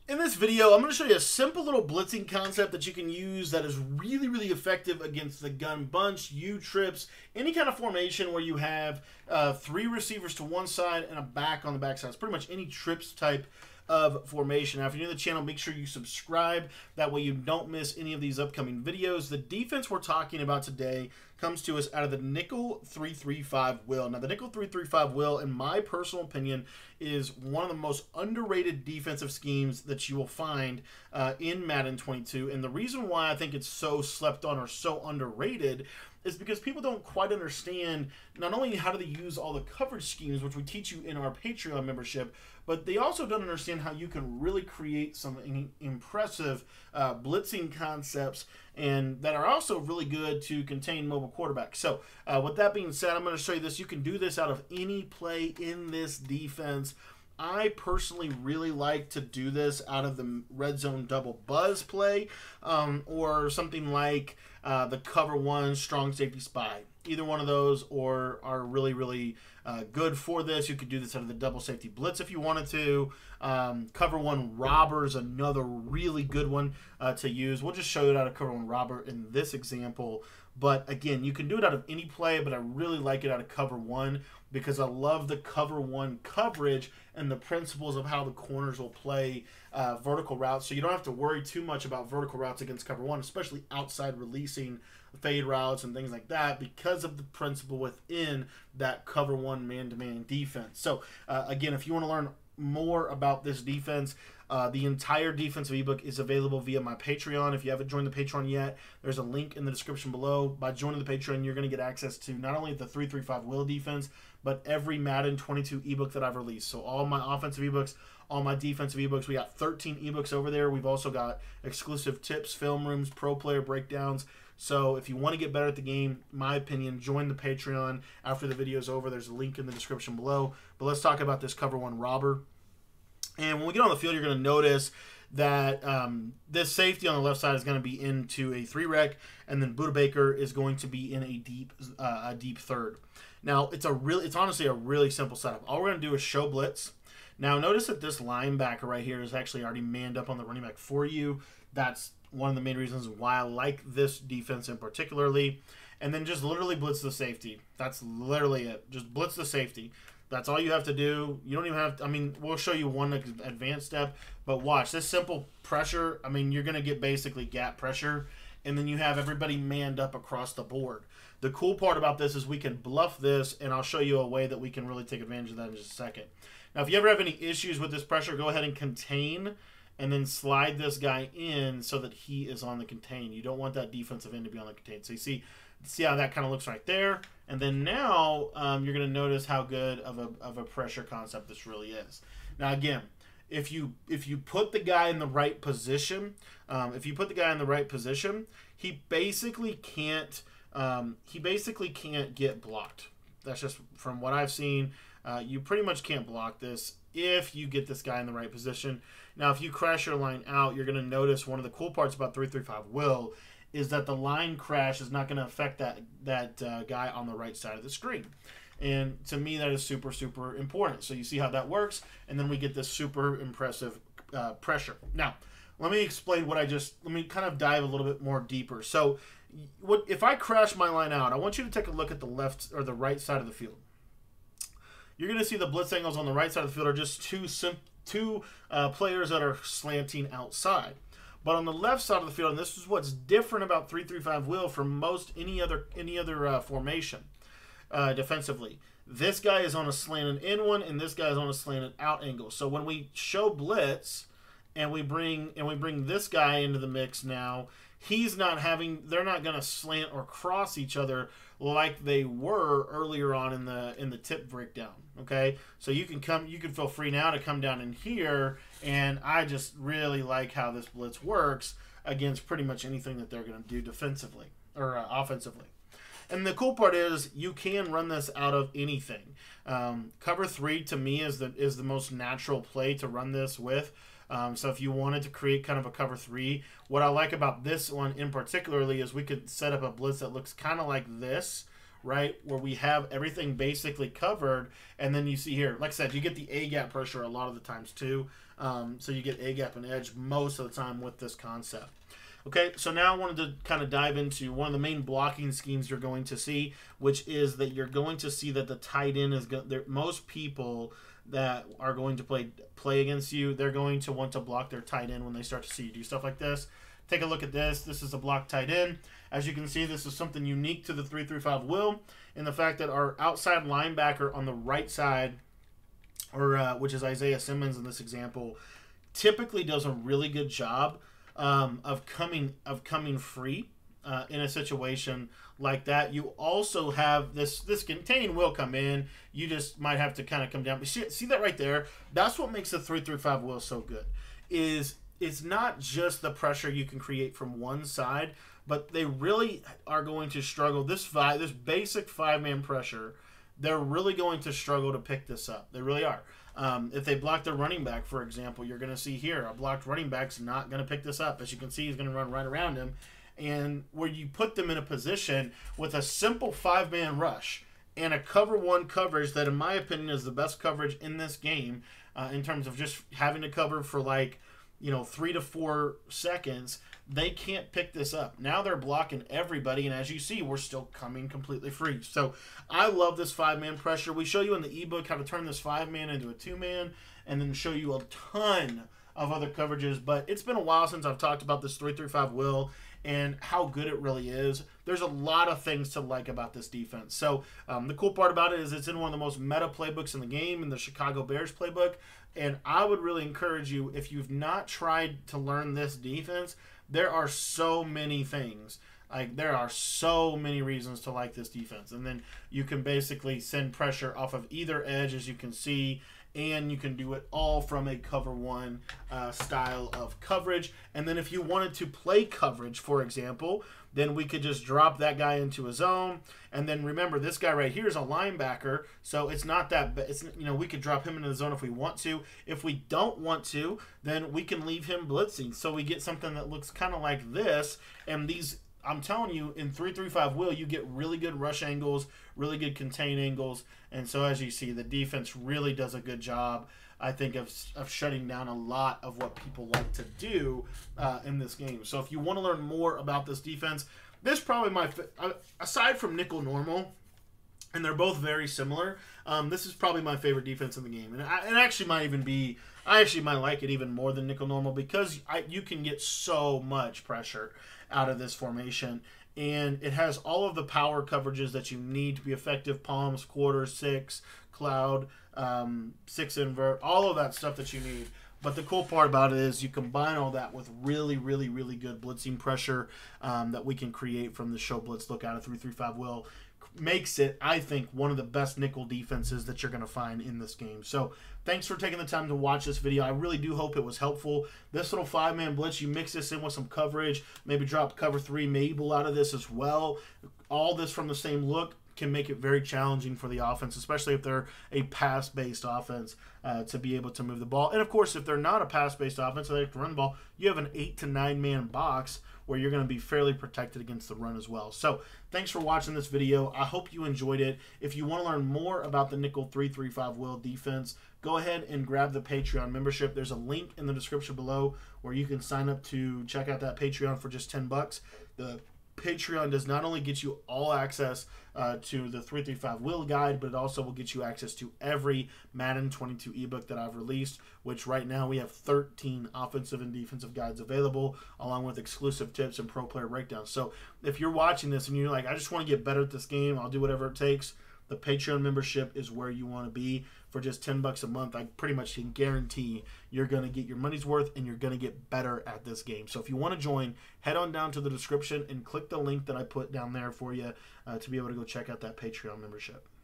In this video, I'm going to show you a simple little blitzing concept that you can use that is really, really effective against the gun bunch, U-trips, any kind of formation where you have 3 receivers to one side and a back on the backside. It's pretty much any trips type of formation. Now, if you're new to the channel, make sure you subscribe. That way you don't miss any of these upcoming videos. The defense we're talking about today comes to us out of the nickel 3-3-5 will. Now, the nickel 3-3-5 will, in my personal opinion, is one of the most underrated defensive schemes that you will find in Madden 22. And the reason why I think it's so slept on or so underrated is because people don't quite understand not only how do they use all the coverage schemes, which we teach you in our Patreon membership, but they also don't understand how you can really create some impressive blitzing concepts and that are also really good to contain mobile quarterbacks. So with that being said, I'm going to show you this. You can do this out of any play in this defense. I personally really like to do this out of the red zone double buzz play or something like the cover one strong safety spy. Either one of those are really, really good for this. You could do this out of the double safety blitz if you wanted to. Cover one robber is another really good one to use. We'll just show you how to cover one robber in this example. But again, you can do it out of any play, but I really like it out of cover one because I love the cover one coverage and the principles of how the corners will play vertical routes. So you don't have to worry too much about vertical routes against cover one, especially outside releasing fade routes and things like that because of the principle within that cover one man-to-man defense. So again, if you want to learn more about this defense, the entire defensive ebook is available via my Patreon. If you haven't joined the Patreon yet, there's a link in the description below. By joining the Patreon, you're going to get access to not only the 3-3-5 will defense, but every Madden 22 ebook that I've released. So all my offensive ebooks, all my defensive ebooks. We got 13 ebooks over there. We've also got exclusive tips, film rooms, pro player breakdowns. So if you want to get better at the game, my opinion, join the Patreon after the video is over. There's a link in the description below. But let's talk about this cover one robber. And when we get on the field, you're going to notice that this safety on the left side is going to be into a 3-rec, and then Buda Baker is going to be in a deep third. Now, it's honestly a really simple setup. All we're going to do is show blitz. Now, notice that this linebacker right here is actually already manned up on the running back for you. That's one of the main reasons why I like this defense in particularly. And then just literally blitz the safety. That's literally it. Just blitz the safety. That's all you have to do. You don't even have to, I mean, we'll show you one advanced step, but watch this simple pressure. I mean, you're going to get basically gap pressure, and then you have everybody manned up across the board. The cool part about this is we can bluff this, and I'll show you a way that we can really take advantage of that in just a second. Now, if you ever have any issues with this pressure, go ahead and contain, and then slide this guy in so that he is on the contain. You don't want that defensive end to be on the contain. So you see how that kind of looks right there. And then now you're going to notice how good of a pressure concept this really is. Now again, if you put the guy in the right position, he basically can't get blocked. That's just from what I've seen. You pretty much can't block this if you get this guy in the right position. Now, if you crash your line out, you're going to notice one of the cool parts about 3-3-5 will is that the line crash is not going to affect that guy on the right side of the screen. And to me, that is super, super important. So you see how that works, and then we get this super impressive pressure. Now, let me explain let me kind of dive a little bit more deeper. So if I crash my line out, I want you to take a look at the left or the right side of the field. You're going to see the blitz angles on the right side of the field are just two players that are slanting outside. But on the left side of the field, and this is what's different about 3-3-5 will from most any other formation defensively. This guy is on a slanted in one, and this guy is on a slanted out angle. So when we show blitz, and we bring this guy into the mix now, they're not going to slant or cross each other like they were earlier on in the tip breakdown. Okay, so you can feel free now to come down in here, and I just really like how this blitz works against pretty much anything that they're going to do defensively or offensively. And the cool part is you can run this out of anything. Cover 3 to me is the most natural play to run this with. So if you wanted to create kind of a cover 3, what I like about this one in particularly is we could set up a blitz that looks kind of like this, right, where we have everything basically covered. And then you see here, like I said, you get the A-gap pressure a lot of the times too. So you get A-gap and edge most of the time with this concept. Okay, so now I wanted to kind of dive into one of the main blocking schemes you're going to see, which is that you're going to see that the tight end is most people that are going to play against you, they're going to want to block their tight end when they start to see you do stuff like this. Take a look at this. This is a block tight end. As you can see, this is something unique to the 3-3-5 will, in the fact that our outside linebacker on the right side, or which is Isaiah Simmons in this example, typically does a really good job of coming free in a situation like that. You also have this contain will come in. You just might have to kind of come down. But see that right there? That's what makes the 3-3-5 will so good. It's not just the pressure you can create from one side, but they really are going to struggle. This basic 5-man pressure, they're really going to struggle to pick this up. They really are. If they block their running back, for example, you're going to see here, a blocked running back's not going to pick this up. As you can see, he's going to run right around him. And where you put them in a position with a simple 5-man rush and a cover 1 coverage that, in my opinion, is the best coverage in this game in terms of just having to cover for 3 to 4 seconds, they can't pick this up. Now they're blocking everybody, and as you see, we're still coming completely free. So I love this 5-man pressure. We show you in the ebook how to turn this 5-man into a 2-man, and then show you a ton of other coverages. But it's been a while since I've talked about this 3-3-5 will and how good it really is. There's a lot of things to like about this defense. So the cool part about it is it's in one of the most meta playbooks in the game, in the Chicago Bears playbook. And I would really encourage you, if you've not tried to learn this defense, there are so many things. There are so many reasons to like this defense. And then you can basically send pressure off of either edge, as you can see, and you can do it all from a cover 1 style of coverage. And then if you wanted to play coverage, for example, then we could just drop that guy into a zone. And then remember, this guy right here is a linebacker, so it's not that we could drop him into the zone if we want to. If we don't want to, then we can leave him blitzing. So we get something that looks kind of like this. And these, I'm telling you, in 3-3-5 will, you get really good rush angles, really good contain angles. And so as you see, the defense really does a good job, I think, of shutting down a lot of what people like to do in this game. So if you want to learn more about this defense, this is probably aside from nickel normal, and they're both very similar, this is probably my favorite defense in the game. And it actually might even be, I actually might like it even more than nickel normal, because you can get so much pressure out of this formation. And it has all of the power coverages that you need to be effective: palms, quarters, 6, cloud, 6 invert, all of that stuff that you need. But the cool part about it is you combine all that with really, really, really good blitzing pressure that we can create from the show blitz look out of 3-3-5 will. Makes it, I think, one of the best nickel defenses that you're going to find in this game. So thanks for taking the time to watch this video. I really do hope it was helpful. This little 5-man blitz, you mix this in with some coverage, maybe drop cover 3 Mabel out of this as well. All this from the same look can make it very challenging for the offense, especially if they're a pass-based offense, to be able to move the ball. And of course, if they're not a pass-based offense, so they have to run the ball, you have an 8 to 9-man box where you're going to be fairly protected against the run as well. So thanks for watching this video. I hope you enjoyed it. If you want to learn more about the nickel 3-3-5 will defense, go ahead and grab the Patreon membership. There's a link in the description below where you can sign up to check out that Patreon for just $10. The Patreon does not only get you all access to the 3-3-5 will guide, but it also will get you access to every Madden 22 ebook that I've released, which right now we have 13 offensive and defensive guides available, along with exclusive tips and pro player breakdowns. So if you're watching this and you're like, I just want to get better at this game, I'll do whatever it takes, the Patreon membership is where you want to be. For just $10 a month, I pretty much can guarantee you're going to get your money's worth and you're going to get better at this game. So if you want to join, head on down to the description and click the link that I put down there for you to be able to go check out that Patreon membership.